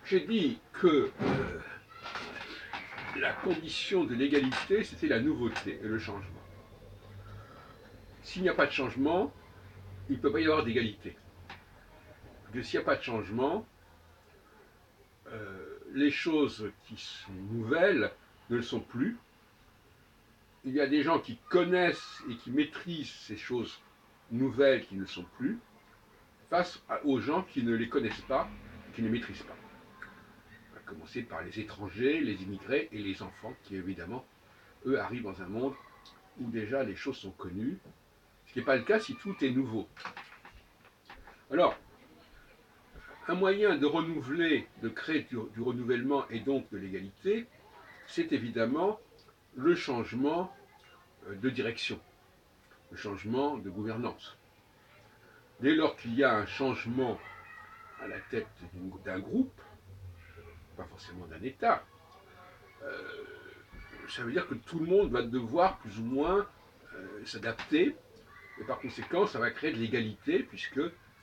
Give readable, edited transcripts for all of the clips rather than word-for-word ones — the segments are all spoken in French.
j'ai dit que la condition de l'égalité, c'était la nouveauté et le changement. S'il n'y a pas de changement, il ne peut pas y avoir d'égalité. Parce que s'il n'y a pas de changement, les choses qui sont nouvelles ne le sont plus. Il y a des gens qui connaissent et qui maîtrisent ces choses nouvelles qui ne sont plus, face aux gens qui ne les connaissent pas, qui ne maîtrisent pas. On va commencer par les étrangers, les immigrés et les enfants qui, évidemment, eux arrivent dans un monde où déjà les choses sont connues, ce qui n'est pas le cas si tout est nouveau. Alors, un moyen de renouveler, de créer du renouvellement et donc de l'égalité, c'est évidemment le changement de direction, le changement de gouvernance. Dès lors qu'il y a un changement à la tête d'un groupe, pas forcément d'un État, ça veut dire que tout le monde va devoir plus ou moins s'adapter, et par conséquent, ça va créer de l'égalité, puisque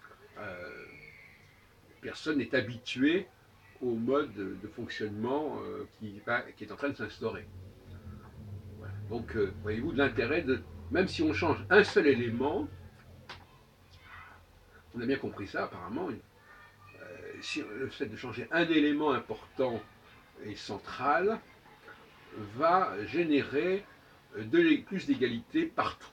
personne n'est habitué au mode de fonctionnement qui est en train de s'instaurer. Voilà. Donc, voyez-vous, l'intérêt de, même si on change un seul élément, on a bien compris ça apparemment, si le fait de changer un élément important et central va générer plus d'égalité partout.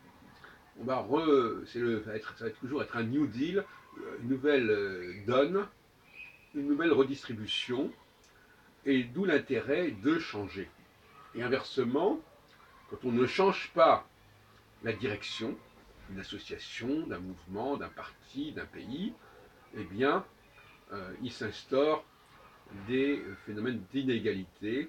Ça va toujours être un New Deal, une nouvelle donne, une nouvelle redistribution, et d'où l'intérêt de changer. Et inversement, quand on ne change pas la direction d'une association, d'un mouvement, d'un parti, d'un pays, eh bien, il s'instaure des phénomènes d'inégalité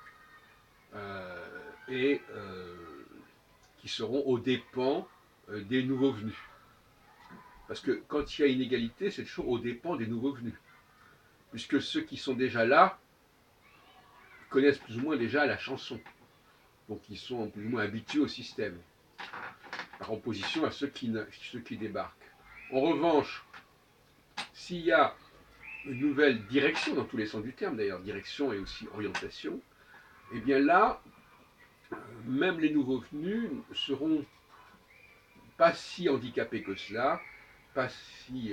et qui seront aux dépens des nouveaux venus. Parce que quand il y a inégalité, c'est toujours aux dépens des nouveaux venus. Puisque ceux qui sont déjà là connaissent plus ou moins déjà la chanson. Donc ils sont plus ou moins habitués au système. Par opposition à ceux qui débarquent. En revanche, s'il y a une nouvelle direction, dans tous les sens du terme d'ailleurs, direction et aussi orientation, eh bien là, même les nouveaux venus seront pas si handicapés que cela, pas si,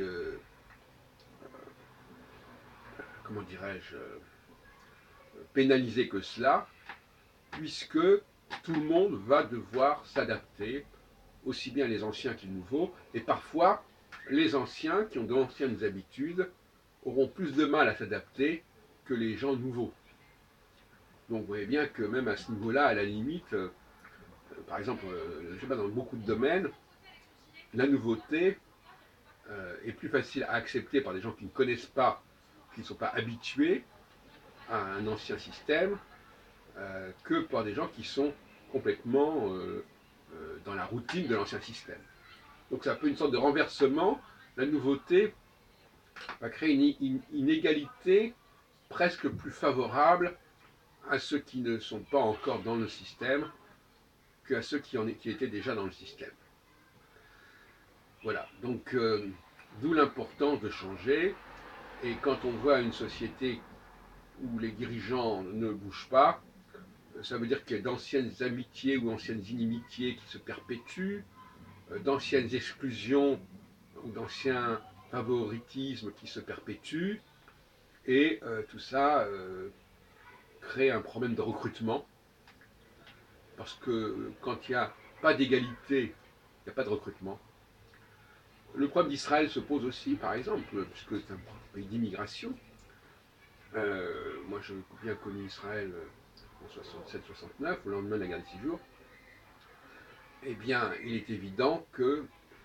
comment dirais-je, pénalisés que cela, puisque tout le monde va devoir s'adapter, aussi bien les anciens que les nouveaux, et parfois les anciens qui ont d'anciennes habitudes auront plus de mal à s'adapter que les gens nouveaux. Donc vous voyez bien que même à ce niveau-là, à la limite, par exemple, je sais pas, dans beaucoup de domaines, la nouveauté est plus facile à accepter par des gens qui ne connaissent pas, qui ne sont pas habitués à un ancien système, que par des gens qui sont complètement dans la routine de l'ancien système. Donc ça peut une sorte de renversement. La nouveauté va créer une égalité presque plus favorable à ceux qui ne sont pas encore dans le système qu'à ceux qui étaient déjà dans le système. Voilà, donc d'où l'importance de changer. Et quand on voit une société où les dirigeants ne bougent pas, ça veut dire qu'il y a d'anciennes amitiés ou anciennes inimitiés qui se perpétuent, d'anciennes exclusions ou d'anciens favoritismes qui se perpétuent, et tout ça crée un problème de recrutement, parce que quand il n'y a pas d'égalité, il n'y a pas de recrutement. Le problème d'Israël se pose aussi, par exemple, puisque c'est un pays d'immigration. Moi, j'ai bien connu Israël en 67-69, au lendemain de la guerre des 6 jours. Eh bien, il est évident que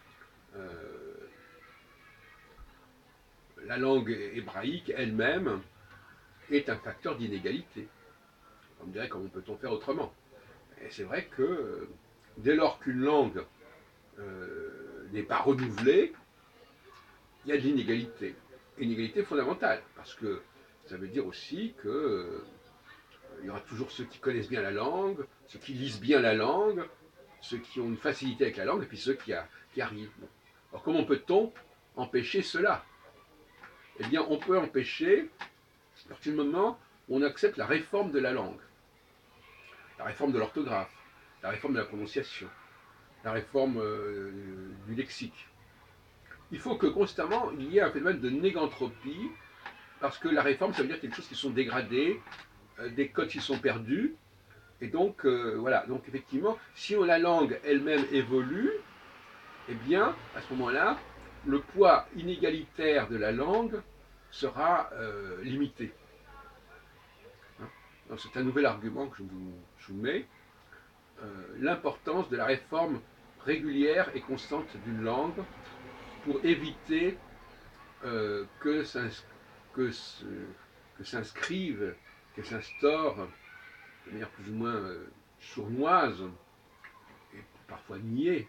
la langue hébraïque elle-même est un facteur d'inégalité. On me dirait comment peut-on faire autrement. Et c'est vrai que dès lors qu'une langue n'est pas renouvelée, il y a de l'inégalité. Une égalité fondamentale, parce que ça veut dire aussi que il y aura toujours ceux qui connaissent bien la langue, ceux qui lisent bien la langue, ceux qui ont une facilité avec la langue, et puis ceux qui arrivent. Alors comment peut-on empêcher cela? Eh bien, on peut empêcher partir du moment où on accepte la réforme de la langue, la réforme de l'orthographe, la réforme de la prononciation, la réforme du lexique. Il faut que constamment il y ait un phénomène de négantropie, parce que la réforme, ça veut dire quelque chose qui sont dégradés, des codes qui sont perdus, et donc voilà. Donc effectivement, si la langue elle-même évolue, eh bien à ce moment-là, le poids inégalitaire de la langue sera limité. Hein. C'est un nouvel argument que je vous mets. L'importance de la réforme régulière et constante d'une langue pour éviter que s'inscrive, que s'instaure de manière plus ou moins sournoise et parfois niée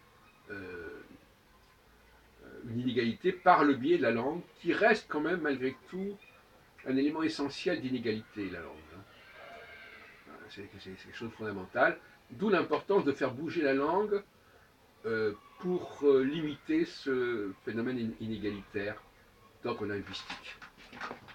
une inégalité par le biais de la langue, qui reste quand même malgré tout un élément essentiel d'inégalité, la langue. C'est quelque chose de fondamental, d'où l'importance de faire bouger la langue pour limiter ce phénomène inégalitaire d'ordre linguistique.